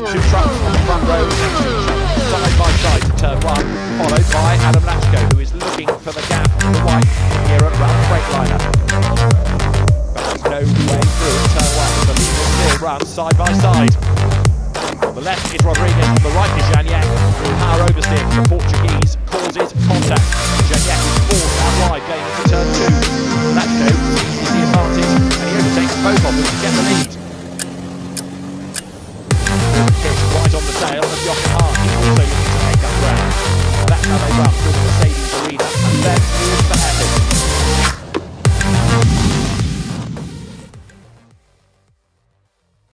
Two trucks on the front row, side by side to turn one, followed by Adam Lachko, who is looking for the gap to the white here at Run Freightliner. But there's no way through at turn one. The leaders still run side by side. On the left is Rodriguez, on the right is Janiak. Power oversteer from the Portuguese.